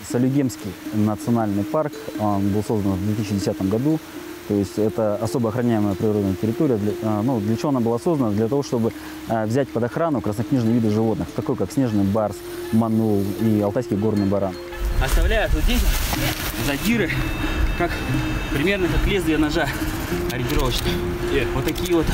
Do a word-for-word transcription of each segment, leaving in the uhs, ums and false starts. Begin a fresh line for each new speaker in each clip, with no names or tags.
Солигемский национальный парк, он был создан в две тысячи десятом году. То есть это особо охраняемая природная территория. Для, ну, для чего она была создана? Для того, чтобы взять под охрану краснокнижные виды животных, такой как снежный барс, манул и алтайский горный баран.
Оставляют вот здесь задиры, как, примерно как лезвие ножа ориентировочно. Yeah. Вот такие вот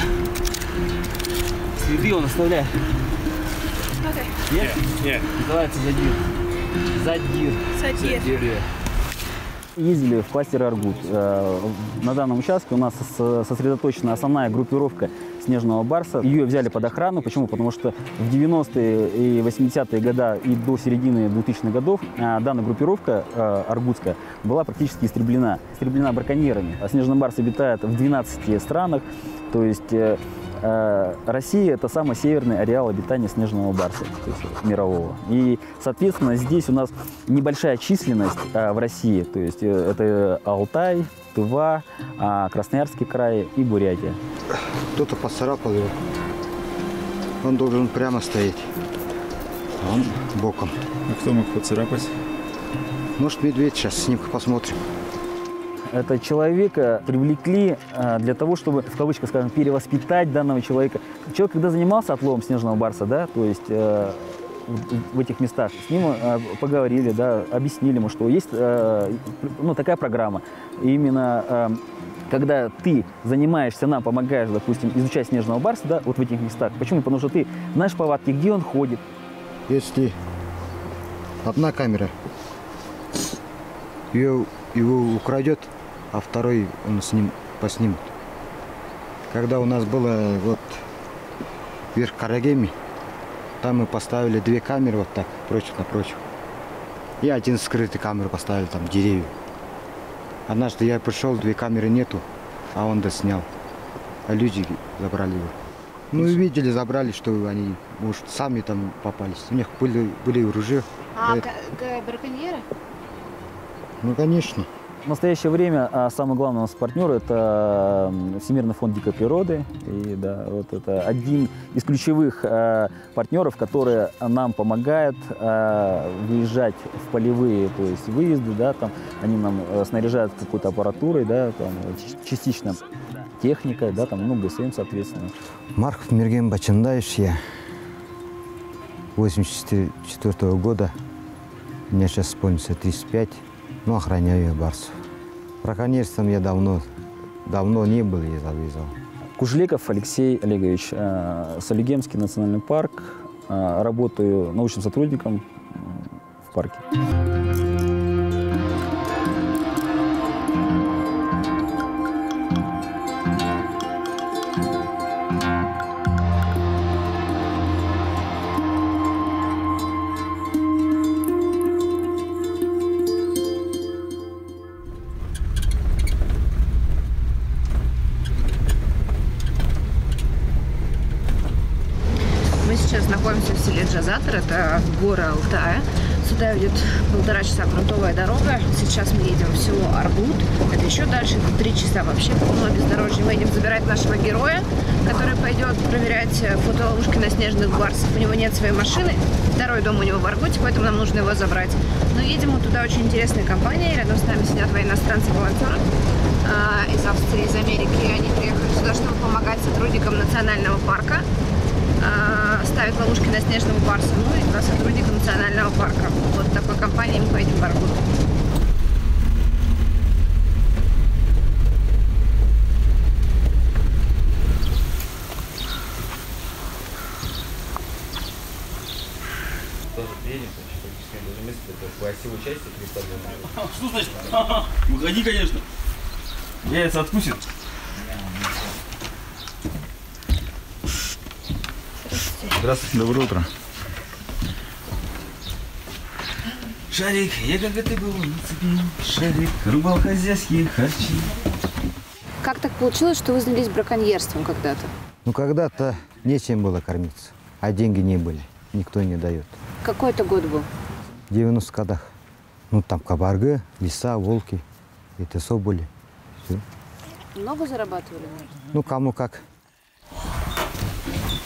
следы он оставляет. Okay. Нет? Yeah. Yeah. Называется задир. Задир.
Задир. Задир.
Ездили в кластере Аргут. На данном участке у нас сосредоточена основная группировка снежного барса. Ее взяли под охрану. Почему? Потому что в девяностые и восьмидесятые годы и до середины двухтысячных годов данная группировка аргутская была практически истреблена. Истреблена браконьерами. Снежный барс обитает в двенадцати странах. То есть Россия – это самый северный ареал обитания снежного барса, то есть мирового. И, соответственно, здесь у нас небольшая численность а, в России. То есть это Алтай, Тыва, а, Красноярский край и Бурятия.
Кто-то поцарапал его. Он должен прямо стоять, а он боком.
А кто мог поцарапать?
Может, медведь, сейчас снимку посмотрим.
Это человека привлекли а, для того, чтобы, в кавычках, скажем, перевоспитать данного человека. Человек, когда занимался отловом снежного барса, да, то есть э, в, в этих местах, с ним э, поговорили, да, объяснили ему, что есть э, ну, такая программа. И именно э, когда ты занимаешься, нам помогаешь, допустим, изучать снежного барса, да, вот в этих местах. Почему? Потому что ты знаешь повадки, где он ходит.
Если одна камера ее, его украдет, а второй он с ним поснимет. Когда у нас было вот вверх Карагеми, там мы поставили две камеры вот так, против напротив. И один скрытый камеру поставили, там деревья. Однажды я пришел, две камеры нету, а он доснял. А люди забрали его. Ну и видели, забрали, что они, может, сами там попались. У них были, были оружие.
А, браконьеры?
Ну, конечно.
В настоящее время а, самый главный у нас партнер – это Всемирный фонд дикой природы. И, да, вот это один из ключевых а, партнеров, которые нам помогают а, выезжать в полевые, то есть выезды, да, там, они нам снаряжают какой-то аппаратурой, да, там, частично техникой, да, там, ну, ГСМ, соответственно.
Марков Мерген Бачандаевич, я восемьдесят четвёртого года, мне сейчас исполнится тридцать пять. Ну, охраняю я барсов. Браконьерством я давно, давно не был, я завязал.
Кужлеков Алексей Олегович, Солигемский национальный парк. Работаю научным сотрудником в парке.
Сейчас находимся в селе Джазатор, это горы Алтая. Сюда ведет полтора часа грунтовая дорога. Сейчас мы едем в село Аргут. Это еще дальше, это три часа вообще полно бездорожье. Мы едем забирать нашего героя, который пойдет проверять фотоловушки на снежных барсах. У него нет своей машины, второй дом у него в Аргуте, поэтому нам нужно его забрать. Но едем мы туда очень интересной компанией. Рядом с нами сидят военноиностранцы-волонтеры э, из Австрии, из Америки. И они приехали сюда, чтобы помогать сотрудникам национального парка ставить ловушки на снежного барса, ну и два сотрудника национального парка. Вот такой компанией мы поедем в Аргут.
Тоже приедем, практически место, по осевой части креста.
Что значит? Выходи, конечно. Яйца откусит.
Здравствуйте, доброе утро.
Шарик, я как ты был нацепил. Шарик, рубал хозяйские харчи.
Как так получилось, что вы занялись браконьерством когда-то?
Ну, когда-то нечем было кормиться, а деньги не были, никто не дает.
Какой это год был?
В девяностых годах. Ну, там кабаргы, лиса, волки, это соболи. Все.
Много зарабатывали?
Ну, кому как.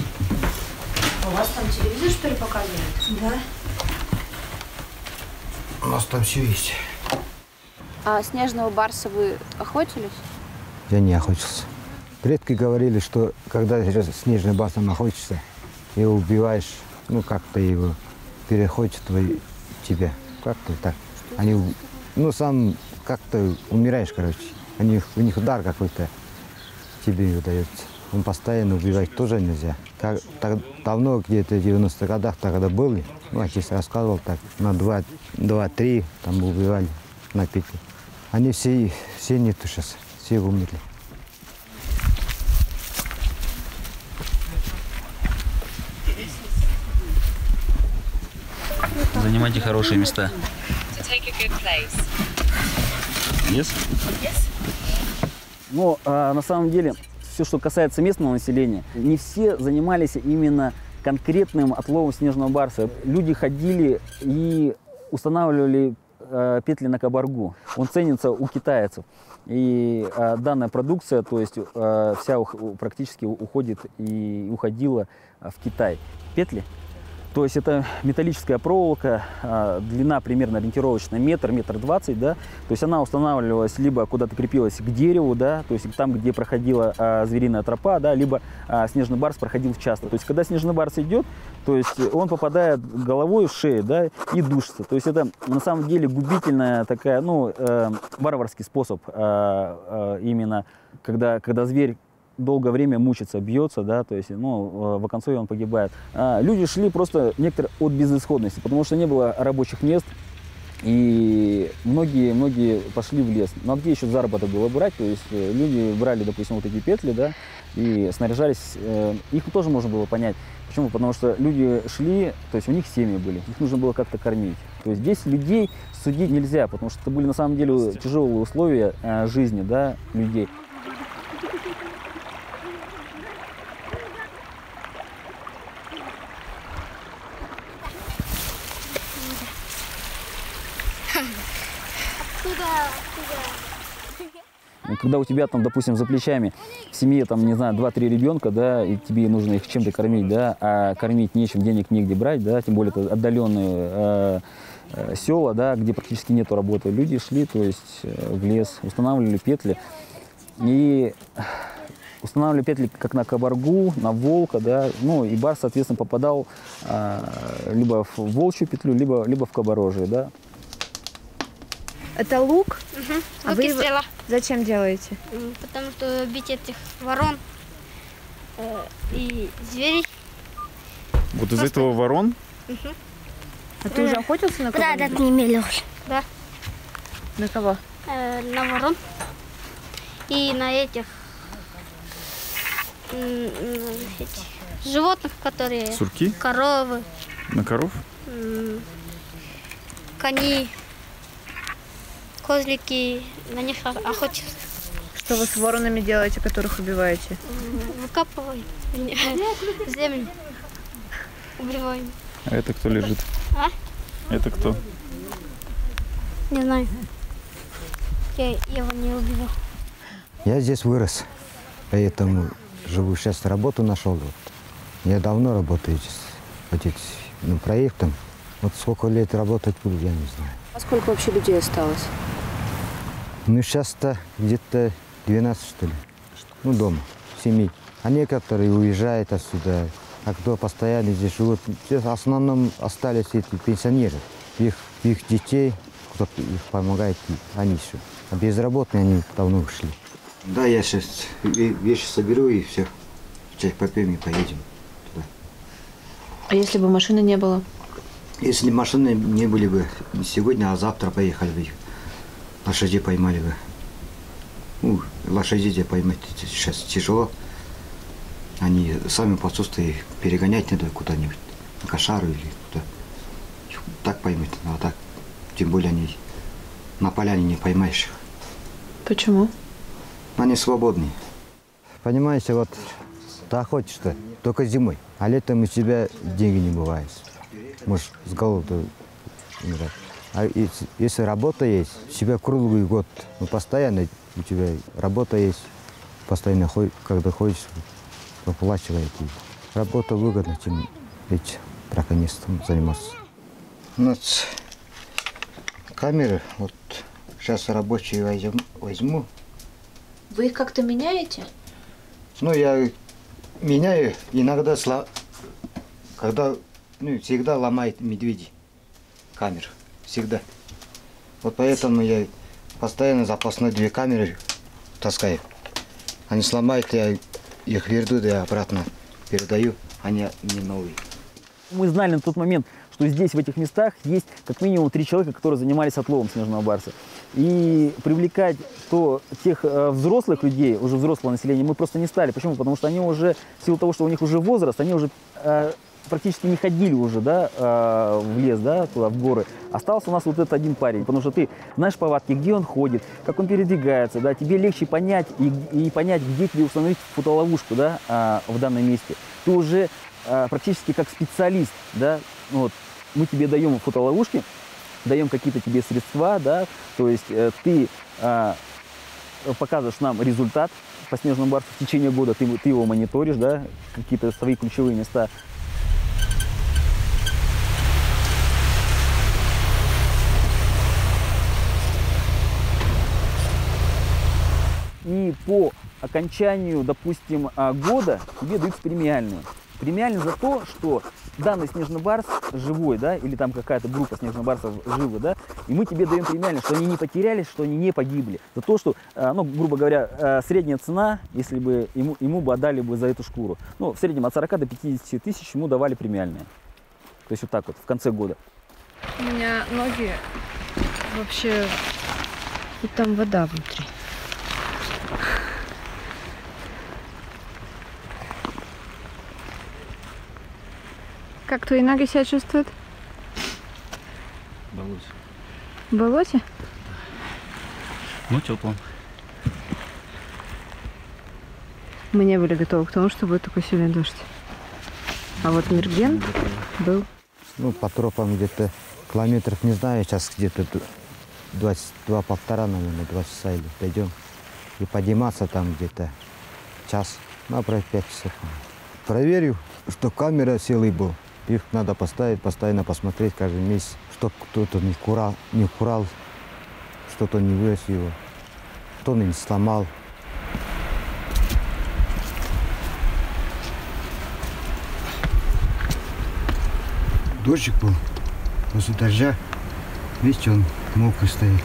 У вас там телевизор, что ли, показывает? Да.
У нас там все есть.
А снежного барса вы охотились?
Я не охотился. Предки говорили, что когда снежный барс охотишься, его убиваешь, ну как-то его переходит твой, тебя. Как-то так. Они, ну сам как-то умираешь, короче. Они, у них удар какой-то тебе удается. Он постоянно убивать тоже нельзя. Как, так, давно, где-то в девяностых годах, тогда были, ну, отец рассказывал так, на два-три там убивали на пике. Они все, все нету сейчас, все умерли.
Занимайте хорошие места. Yes?
Но а, на самом деле, все, что касается местного населения, не все занимались именно конкретным отловом снежного барса. Люди ходили и устанавливали а, петли на кабаргу. Он ценится у китайцев. И а, данная продукция, то есть а, вся у, практически уходит и уходила в Китай. Петли. То есть это металлическая проволока, длина примерно ориентировочно метр, метр двадцать, да. То есть она устанавливалась либо куда-то крепилась к дереву, да, то есть там, где проходила а, звериная тропа, да, либо а, снежный барс проходил часто. То есть когда снежный барс идет, то есть он попадает головой в шею, да, и душится. То есть это на самом деле губительная такая, ну, э, варварский способ э, э, именно, когда, когда зверь долгое время мучится, бьется, да, то есть, ну, в оконцове он погибает. А люди шли просто некоторые от безысходности, потому что не было рабочих мест, и многие-многие пошли в лес. Ну, а где еще заработок было брать? То есть люди брали, допустим, вот эти петли, да, и снаряжались, э, их тоже можно было понять. Почему? Потому что люди шли, то есть у них семьи были, их нужно было как-то кормить. То есть здесь людей судить нельзя, потому что это были на самом деле тяжелые условия э, жизни, да, людей. Когда у тебя там, допустим, за плечами в семье, там, не знаю, два-три ребенка, да, и тебе нужно их чем-то кормить, да, а кормить нечем, денег негде брать, да, тем более это отдаленные э, э, села, да, где практически нету работы. Люди шли, то есть, э, в лес, устанавливали петли. И устанавливали петли как на кабаргу, на волка, да, ну, и барс, соответственно, попадал э, либо в волчью петлю, либо, либо в кабарожие, да.
Это лук?
Угу.
А
Лук
вы
и
его
стрела.
зачем делаете?
М, Потому что бить этих ворон э, и зверей.
Вот из этого ворон?
А ты уже охотился на
Да,
кого-нибудь?
да, не имели уже. Да,
На кого?
э, на ворон и на этих, м, м, этих животных, которые
Сурки?
коровы,
На коров?
м, кони, козлики, на них о- охотился.
Что вы с воронами делаете, которых убиваете?
М, Выкапываем землю, убиваем.
А это кто лежит?
А?
Это кто?
Не знаю. Я его не убивал.
Я здесь вырос, поэтому живу. Сейчас работу нашел. Вот. Я давно работаю здесь, вот эти, ну, проектом. Вот сколько лет работать буду, я не знаю.
А сколько вообще людей осталось?
Ну, сейчас-то где-то двенадцать, что ли. Ну, дома, семей. А некоторые уезжают отсюда, а кто постоянно здесь живут. Здесь в основном остались эти пенсионеры. Их, их детей, кто-то их помогает, они еще. А безработные они давно ушли. Да, я сейчас вещи соберу и все. Чай попьем и поедем туда.
А если бы машины не было?
Если машины не были бы не сегодня, а завтра поехали бы. Лошадей поймали бы. Ну, лошадей поймать сейчас тяжело. Они сами по отсутствию перегонять надо куда-нибудь, на кошару или куда. Их так поймать, а так, тем более они на поляне не поймаешь их.
Почему?
Они свободные. Понимаете, вот ты охотишься только зимой, а летом у тебя деньги не бывает. Можешь с голоду умирать. А если, если работа есть, у тебя круглый год, ну, постоянно у тебя работа есть, постоянно ходишь, когда ходишь, выплачивает. Работа выгодна, чем ведь браконьерством заниматься. У нас камеры, вот сейчас рабочие возьму, возьму.
Вы их как-то меняете?
Ну, я меняю иногда, сла... когда, ну, всегда ломает медведи камер, всегда. Вот поэтому я постоянно запасные две камеры таскаю. Они сломают, я их верну и обратно передаю, они не новые.
Мы знали на тот момент, что здесь, в этих местах, есть как минимум три человека, которые занимались отловом снежного барса. И привлекать то, тех э, взрослых людей, уже взрослого населения, мы просто не стали. Почему? Потому что они уже, в силу того, что у них уже возраст, они уже э, практически не ходили уже, да, э, в лес, да, туда, в горы. Остался у нас вот этот один парень, потому что ты знаешь повадки, где он ходит, как он передвигается, да, тебе легче понять и, и понять, где тебе установить фотоловушку, да, э, в данном месте. Ты уже э, практически как специалист, да, вот, мы тебе даем фотоловушки, даем какие-то тебе средства, да, то есть э, ты э, показываешь нам результат по снежному барсу в течение года, ты, ты его мониторишь, да, какие-то свои ключевые места. И по окончанию, допустим, года тебе дают премиальную. Премиальный за то, что данный снежный барс живой, да, или там какая-то группа снежных барсов живы, да, и мы тебе даем премиальный, что они не потерялись, что они не погибли. За то, что, ну, грубо говоря, средняя цена, если бы ему, ему бы отдали бы за эту шкуру, ну, в среднем от сорока до пятидесяти тысяч ему давали премиальные. То есть вот так вот, в конце года.
У меня ноги вообще... И там вода внутри. Как твои ноги себя чувствуют?
В болоте.
В болоте?
Ну, тепло.
Мы не были готовы к тому, что будет такой сильный дождь. А вот Мерген был.
Ну, по тропам где-то километров, не знаю, сейчас где-то двадцать два, полтора, наверное, два часа или дойдем. И подниматься там где-то час, ну, про пять часов. Проверю, что камера силой был. Их надо поставить, постоянно посмотреть каждый месяц, чтобы кто-то не курал, не курал, что-то не вывез его, кто-то не сломал. Дождик был, после дождя, видите, он мокрый стоит.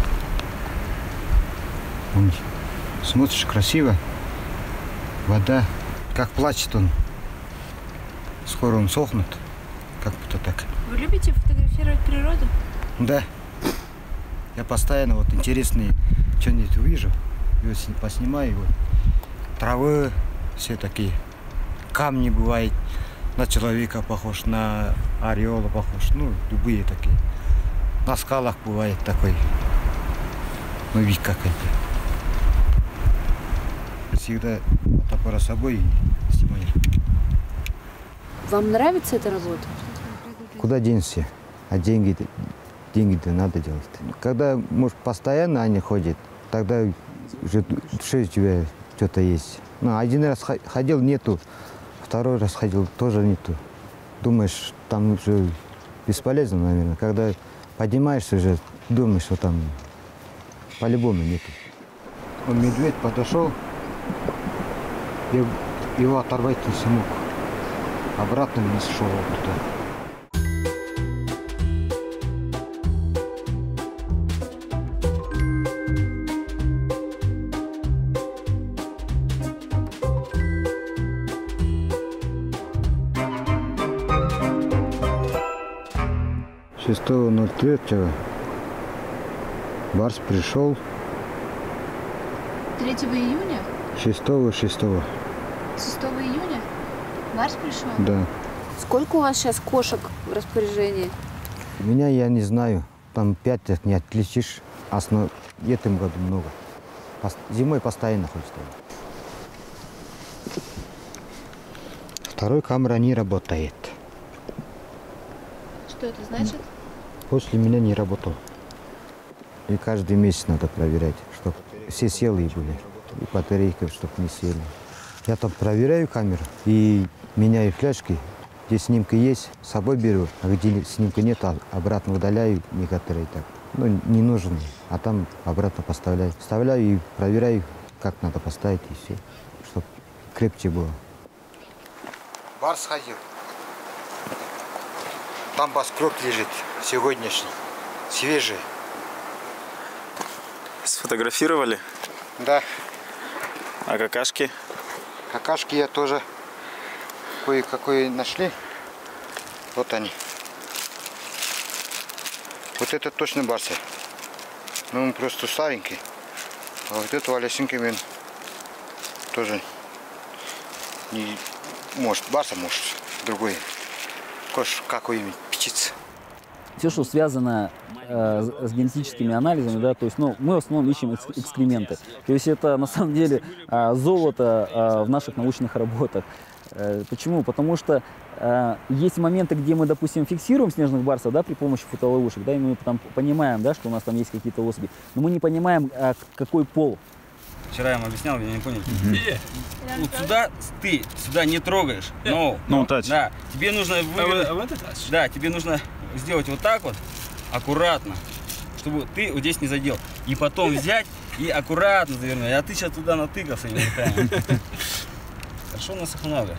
Он, смотришь, красиво, вода, как плачет он. Скоро он сохнет, как будто так.
Вы любите фотографировать природу?
Да. Я постоянно вот интересные что-нибудь увижу, и вот поснимаю его. Травы все такие, камни бывают, на человека похож, на ореола похож, ну, любые такие. На скалах бывает такой, ну, вид какой-то. Всегда фотоаппарат с собой и снимаю.
Вам нравится эта работа?
Куда денешься? А деньги, деньги-то надо делать. Когда, может, постоянно они ходят, тогда уже в душе у тебя что-то есть. Ну, один раз ходил, нету. Второй раз ходил, тоже нету. Думаешь, там уже бесполезно, наверное. Когда поднимаешься уже, думаешь, что там по-любому нету. Он, медведь, подошел, и его оторвать не смог. Обратно не шел туда. шестого ноль третьего барс пришел.
третьего июня?
шестого шестого.
шестого июня? Барс пришел?
Да.
Сколько у вас сейчас кошек в распоряжении?
У меня, я не знаю, там пять не отличишь, а с этим году много. Зимой постоянно ходит. Второй камера не работает.
Что это значит?
После меня не работал. И каждый месяц надо проверять, чтобы все целые были. И батарейки, чтобы не сели. Я там проверяю камеру и меняю фляжки. Где снимка есть, с собой беру, а где снимка нет, обратно удаляю некоторые так. ну, не нужен, а там обратно поставляю. Вставляю и проверяю, как надо поставить, и все, чтобы крепче было. Барс ходил. Там баскрок лежит сегодняшний, свежий.
Сфотографировали?
Да.
А какашки?
Какашки я тоже кое-какое нашли. Вот они. Вот это точно барсы. Ну, он просто старенький. А вот это Валясинки тоже не может. Барса может. Другой. Кош, какой-нибудь птица.
Все, что связано э, с генетическими анализами, да, то есть, ну, мы в основном ищем экс экскременты. То есть это на самом деле э, золото э, в наших научных работах. Э, почему? Потому что э, есть моменты, где мы, допустим, фиксируем снежных барсов, да, при помощи фотоловушек, да, и мы там понимаем, да, что у нас там есть какие-то особи, но мы не понимаем, э, какой пол.
Вчера я вам объяснял, я не понял. Mm-hmm. Вот сюда ты сюда не трогаешь. No.
No touch.
Да. Тебе нужно вывернуть. Да, тебе нужно сделать вот так вот, аккуратно, чтобы ты вот здесь не задел. И потом взять и аккуратно завернуть. А ты сейчас туда натыкался. Хорошо, у нас их много.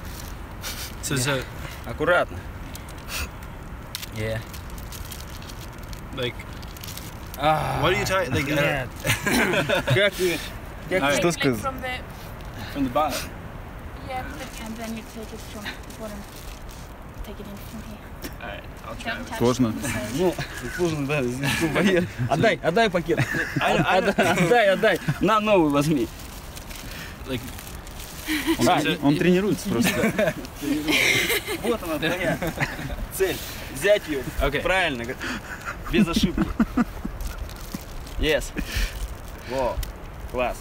Аккуратно. Yeah.
Like,
Ah,
what are you talking? Like,
нет. Как ты? Как ты?
Что сказать?
From the,
from the bottom.
yeah, and then you take it from the bottom. Take it in from here.
Alright, I'll try.
Don't touch
Сложно.
the side.
Ну, сложно, да, здесь барьер. Отдай, отдай пакет. Отдай, отдай, отдай. На новый возьми.
Like,
Он,
А,
он тренируется просто.
Вот она твоя цель. Взять ее
Okay.
правильно, без ошибки. Yes. Во, класс.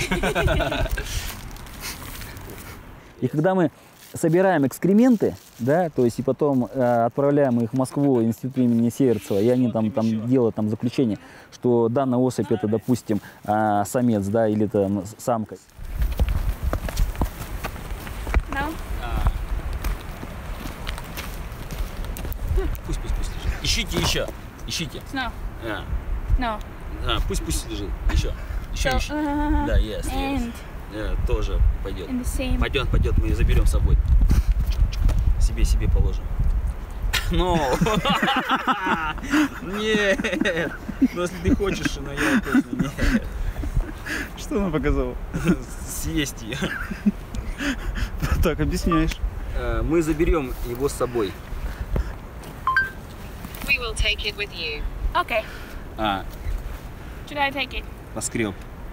И когда мы собираем экскременты, да, то есть и потом э, отправляем их в Москву, институт имени Северцева, и они там, там делают там заключение, что данная особь это, допустим, э, самец, да, или там самка.
No?
Пусть, пусть, пусть лежит. Ищите еще. Ищите.
No.
А,
No.
а, пусть, пусть лежит. Еще. Еще,
So,
еще.
uh,
Да, yes, yes.
and
Э, тоже пойдет.
in the same.
Пойдет, пойдет, мы ее заберем с собой. Себе, себе положим. Ну, нет. Ну, если ты хочешь, но я точно нет.
Что она показала?
Съесть ее.
Так, объясняешь.
Мы заберем его с собой.
We will take it with you.
Okay.
А,
Should I take it?
поскреб.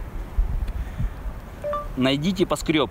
Найдите поскреб.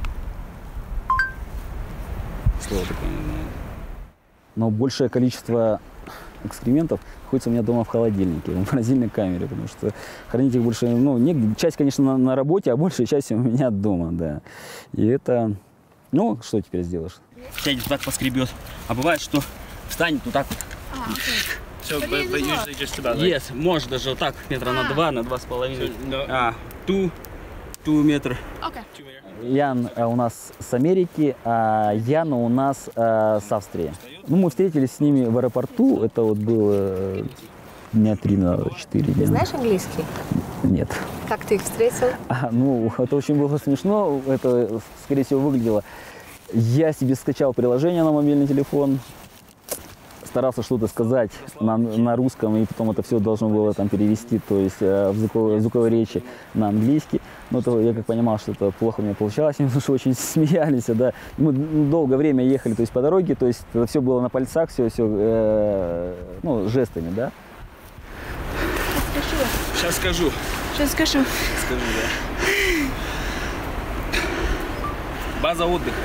Слово такое не знаю.
Но большее количество экскрементов находится у меня дома в холодильнике, в морозильной камере, потому что хранить их больше, ну, негде. Часть, конечно, на, на работе, а большая часть у меня дома, да. И это, ну, что теперь сделаешь?
Сядет так поскребет. А бывает, что встанет вот так вот.
Ah, okay.
so,
But
but,
it
but
is
usually just about like.
Yes, может даже вот так, метра на
А.
два, на два с половиной.
No.
А, ту, ту метр.
Okay.
Ян э, у нас с Америки, а Яна у нас э, с Австрии. Ну, мы встретились с ними в аэропорту, это вот было э, дня три на четыре дня.
Ты знаешь английский?
Нет.
Как ты их встретил?
А, ну, это очень было смешно, это, скорее всего, выглядело. Я себе скачал приложение на мобильный телефон, старался что-то сказать на, на русском, и потом это все должно было там перевести, то есть э, в звуковой, звуковой речи на английский. Но то я как понимал, что это плохо у меня получалось, потому что очень смеялись, да. Мы долгое время ехали, то есть по дороге, то есть это все было на пальцах, все, все, э, ну, жестами, да.
Сейчас скажу.
Сейчас скажу.
Скажу, да. База отдыха.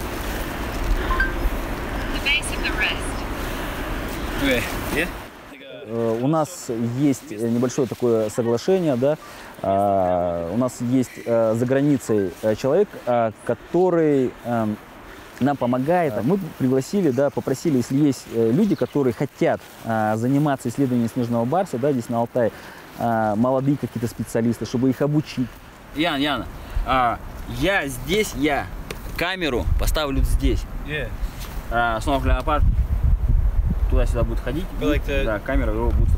The base of the rest.
Okay. Yeah?
Э, У нас есть небольшое такое соглашение, да. А, У нас есть э, за границей э, человек, э, который э, нам помогает. Мы пригласили, да, попросили, если есть э, люди, которые хотят э, заниматься исследованием снежного барса, да, здесь на Алтае, э, молодые какие-то специалисты, чтобы их обучить.
Яна, Яна, а, я здесь, я камеру поставлю здесь.
Yeah.
А, снова леопард туда-сюда будет ходить.
But like the-
Да, камера его будет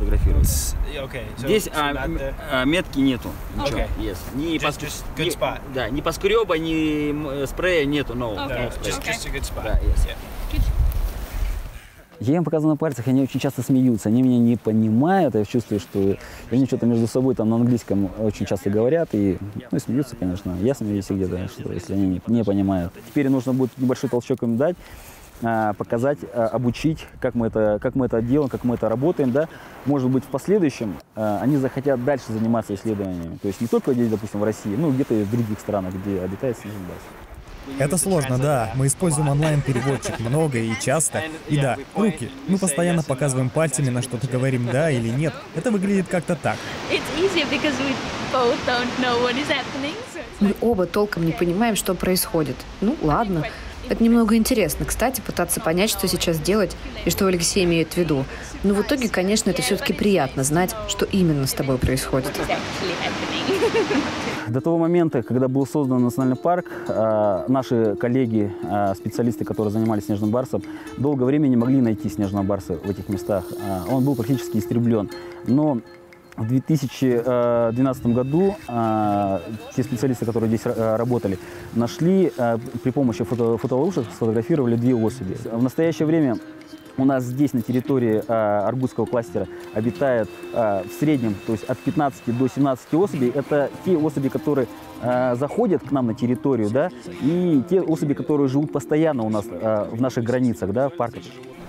сфотографировать.
Okay, so,
Здесь
so
а,
not
м-
the-
а, метки нету. Ничего.
Okay.
Yes. Ни,
Just-
пос-
just good
ни-
spot.
Да, ни поскреба, ни м, спрея нету. No.
No,
no spray.
just, just a good spot.
Да, yes.
Yeah.
Я им показываю на пальцах, они очень часто смеются, они меня не понимают, я чувствую, что они что-то между собой там на английском очень часто говорят и, ну, и смеются, конечно. Я смеюсь где-то, что, если они не, не понимают. Теперь нужно будет небольшой толчок им дать, а, показать, а, обучить, как мы, это, как мы это делаем, как мы это работаем, да. Может быть, в последующем а, они захотят дальше заниматься исследованиями. То есть не только здесь, допустим, в России, ну, где-то и в других странах, где обитает снежный барс.
Это сложно, да. Мы используем онлайн-переводчик много и часто. И да, руки. Мы постоянно показываем пальцами, на что-то говорим «да» или «нет». Это выглядит как-то так.
It's easier because we both don't know what is happening. So it's
Мы оба толком не понимаем, что происходит. Ну, ладно. Это немного интересно, кстати, пытаться понять, что сейчас делать и что Алексей имеет в виду. Но в итоге, конечно, это все-таки приятно знать, что именно с тобой происходит.
actually happening.
До того момента, когда был создан национальный парк, а, наши коллеги, а, специалисты, которые занимались снежным барсом, долгое время не могли найти снежного барса в этих местах. А, Он был практически истреблен. Но в две тысячи двенадцатом году а, те специалисты, которые здесь а, работали, нашли, а, при помощи фото, фотоловушек сфотографировали две особи. В настоящее время у нас здесь на территории а, Аргутского кластера обитает а, в среднем, то есть от пятнадцати до семнадцати особей. Это те особи, которые а, заходят к нам на территорию, да, и те особи, которые живут постоянно у нас а, в наших границах, да, в парках.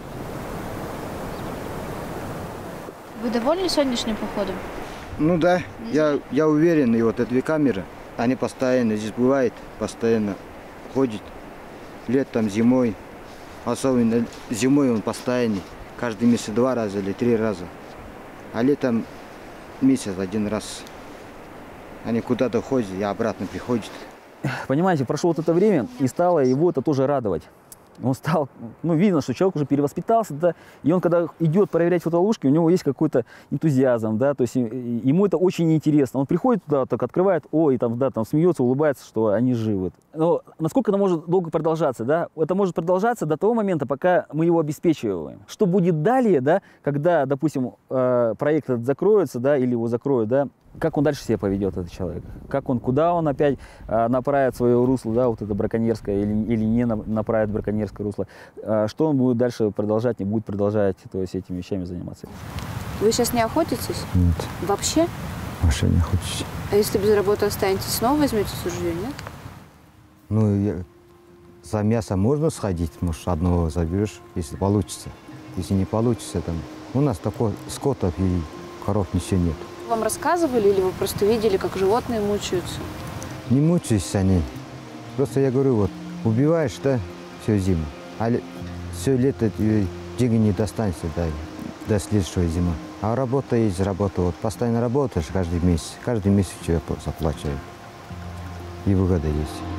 Вы довольны сегодняшним походом?
Ну да, я, я уверен, и вот эти две камеры, они постоянно здесь бывают, постоянно ходят, летом, зимой. Особенно зимой он постоянный, каждый месяц два раза или три раза. А летом месяц один раз. Они куда-то ходят и обратно приходят.
Понимаете, прошло вот это время, и стало его это тоже радовать. Он стал, ну, видно, что человек уже перевоспитался, да, и он, когда идет проверять фотоловушки, у него есть какой-то энтузиазм, да, то есть ему это очень интересно. Он приходит туда, так открывает, ой, там, да, там смеется, улыбается, что они живы. Но насколько это может долго продолжаться, да? Это может продолжаться до того момента, пока мы его обеспечиваем. Что будет далее, да, когда, допустим, проект этот закроется, да, или его закроют, да, как он дальше себя поведет, этот человек, как он, куда он опять а, направит свое русло, да, вот это браконьерское, или, или не на, направит браконьерское русло, а, что он будет дальше продолжать, не будет продолжать, то есть этими вещами заниматься.
Вы сейчас не охотитесь?
Нет,
Вообще?
вообще не хочется.
А если без работы останетесь, снова возьмете ружье, нет?
Ну, я, за мясо можно сходить, может, одного заберешь, если получится. Если не получится, там, у нас такой скотов и коров ничего нет.
Вам рассказывали или вы просто видели, как животные мучаются?
Не мучаются они. Просто я говорю, вот, убиваешь, да, всю зиму, а все лето тебе деньги не достанется, да, до следующей зимы. А работа есть, работа, вот, постоянно работаешь каждый месяц, каждый месяц тебе заплачивают. И выгода есть.